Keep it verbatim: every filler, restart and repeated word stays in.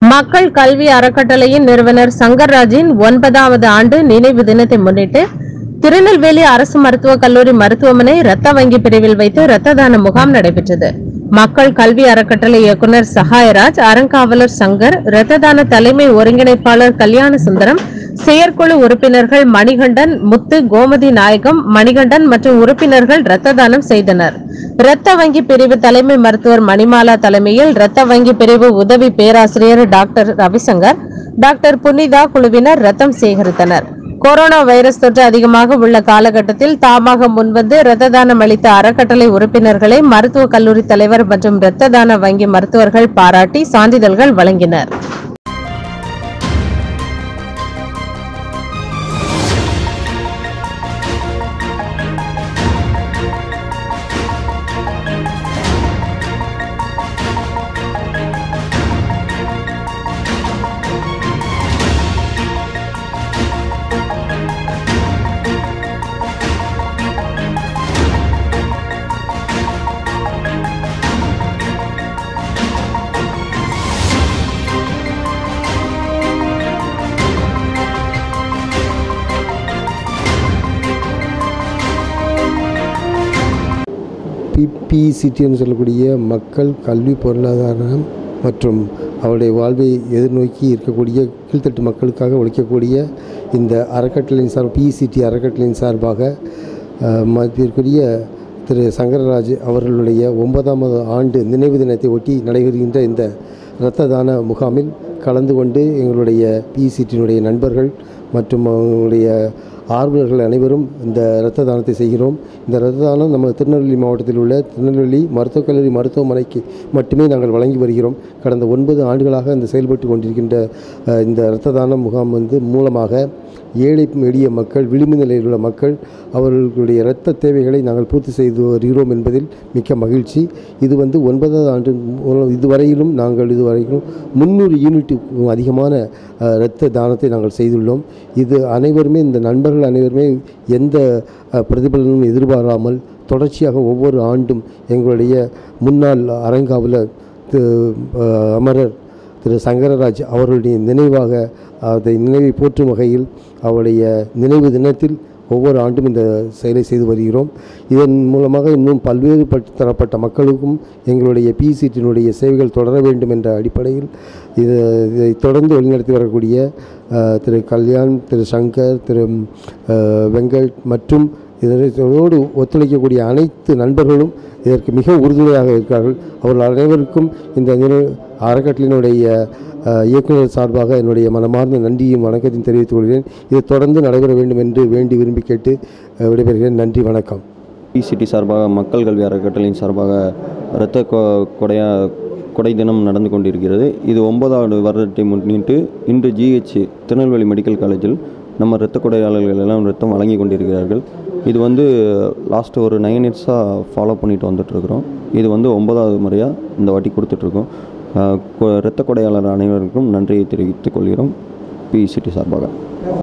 மக்கள் கல்வி அறக்கட்டளையின் நிறுவனர் சங்கர்ராஜின் ஒன்பதாவது ஆண்டு நினைவு தினத்தை முன்னிட்டு திருநெல்வேலி அரசு மருத்துவக் கல்லூரி மருத்துவமனை இரத்த வங்கி பிரிவில் வைத்து இரத்த தான முகாம் நடைபெற்றது. மக்கள் கல்வி அறக்கட்டளை இயக்குநர் சகாயராஜ், அறங்காவலர் சங்கர், இரத்த தான தலைமை ஒருங்கிணைப்பாளர் கல்யாண சுந்தரம், செயற்குழு உறுப்பினர்கள் மணிகண்டன், முத்து, கோமதி நாயகம், மணிகண்டன் மற்றும் உறுப்பினர்கள் இரத்த தானம் செய்தனர். இரத்த வங்கி பிரிவு தலைமை மருத்துவர் மணிமாலா தலைமையில் இரத்த வங்கி பிரிவு உதவி பேராசிரியர் டாக்டர் ரவிசங்கர், டாக்டர் புனிதா குழுவினர் ரத்தம் சேகரித்தனர். கொரோனா வைரஸ் தொற்று அதிகமாக உள்ள காலகட்டத்தில் தாமாக முன்வந்து இரத்த தானம் அளித்த அறக்கட்டளை உறுப்பினர்களை மருத்துவக் கல்லூரி தலைவர் மற்றும் இரத்த தான வங்கி மருத்துவர்கள் பாராட்டி சான்றிதழ்கள் வழங்கினர். பிஇசிடி என்று சொல்லக்கூடிய மக்கள் கல்வி பொருளாதாரம் மற்றும் அவருடைய வாழ்வை எதிர்நோக்கி இருக்கக்கூடிய கீழ்த்தட்டு மக்களுக்காக உழைக்கக்கூடிய இந்த அறக்கட்டளையின் சார்பாக பிஇசிடி அறக்கட்டளையின் சார்பாக மதிப்பிற்குரிய திரு சங்கரராஜ் அவர்களுடைய ஒன்பதாம் ஆண்டு நினைவு தினத்தை ஒட்டி நடைபெறுகின்ற இந்த இரத்த தான முகாமில் கலந்து கொண்டு எங்களுடைய பிஇசிடியினுடைய நண்பர்கள் மற்றும் அவங்களுடைய ஆர்வலர்கள் அனைவரும் இந்த இரத்த தானத்தை செய்கிறோம். இந்த இரத்த தானம் நம்ம திருநெல்வேலி மாவட்டத்தில் உள்ள திருநெல்வேலி மருத்துவக் கல்லூரி மருத்துவமனைக்கு மட்டுமே நாங்கள் வழங்கி வருகிறோம். கடந்த ஒன்பது ஆண்டுகளாக இந்த செயல்பட்டு கொண்டிருக்கின்ற இந்த இரத்த தான முகாம் வந்து மூலமாக ஏழை எளிய மக்கள், விளிம்பு நிலையில் உள்ள மக்கள் அவர்களுடைய இரத்த தேவைகளை நாங்கள் பூர்த்தி செய்து வருகிறோம் என்பதில் மிக்க மகிழ்ச்சி. இது வந்து ஒன்பதாவது ஆண்டு மூலம் இதுவரையிலும் நாங்கள் இதுவரையிலும் முந்நூறு யூனிட்டுக்கும் அதிகமான இரத்த தானத்தை நாங்கள் செய்துள்ளோம். இது அனைவருமே இந்த நண்பர்கள் அனைவருமே எந்த பிரதிபலனும் எதிர்பாராமல் தொடர்ச்சியாக ஒவ்வொரு ஆண்டும் எங்களுடைய முன்னாள் அறங்காவலர் அமரர் திரு சங்கரராஜ் அவர்களுடைய நினைவாக அதை நினைவை போற்றும் வகையில் அவருடைய நினைவு தினத்தில் ஒவ்வொரு ஆண்டும் இந்த செயலை செய்து வருகிறோம். இதன் மூலமாக இன்னும் பல்வேறு தரப்பட்ட மக்களுக்கும் எங்களுடைய பிஇசிடியினுடைய சேவைகள் தொடர வேண்டும் என்ற அடிப்படையில் இது இதை தொடர்ந்து வழிநடத்தி வரக்கூடிய திரு கல்யாண், திரு சங்கர், திரு வெங்கட் மற்றும் இதனோடு ஒத்துழைக்கக்கூடிய அனைத்து நண்பர்களும் இதற்கு மிக உறுதுணையாக இருக்கிறார்கள். அவர்கள் அனைவருக்கும் இந்த அறக்கட்டளையினுடைய இயக்குநர் சார்பாக என்னுடைய மனமார்ந்த நன்றியும் வணக்கத்தையும் தெரிவித்துக் கொள்கிறேன். இது தொடர்ந்து நடைபெற வேண்டும் என்று வேண்டி விரும்பி கேட்டு விடைபெறுகிறேன். நன்றி, வணக்கம். பிஇசிடி சார்பாக மக்கள் கல்வி அறக்கட்டளையின் சார்பாக இரத்த கொடையா கொடை தினம் நடந்து கொண்டிருக்கிறது. இது ஒன்பதாவது வருடத்தை முன்னிட்டு இன்று ஜிஹெச் திருநெல்வேலி மெடிக்கல் காலேஜில் நம்ம இரத்த கொடையாளர்கள் எல்லாம் இரத்தம் வழங்கி கொண்டிருக்கிறார்கள். இது வந்து லாஸ்ட்டு ஒரு நைன் இயர்ஸாக ஃபாலோ பண்ணிட்டு வந்துட்டுருக்குறோம். இது வந்து ஒன்பதாவது முறையாக இந்த வாட்டி கொடுத்துட்ருக்கோம். இரத்த கொடையாளர் அனைவருக்கும் நன்றியை தெரிவித்துக் கொள்கிறோம் பிஇசிடி சார்பாக.